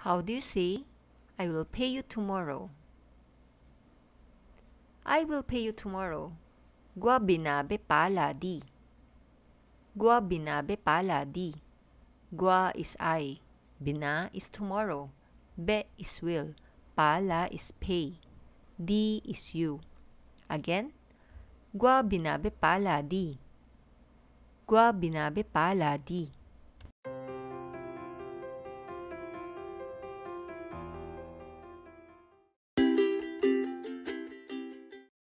How do you say, I will pay you tomorrow? I will pay you tomorrow. Gua binabe pala di. Gua binabe pala di. Gua is I. Bina is tomorrow. Be is will. Pala is pay. Di is you. Again. Gua binabe pala di. Gua binabe pala di.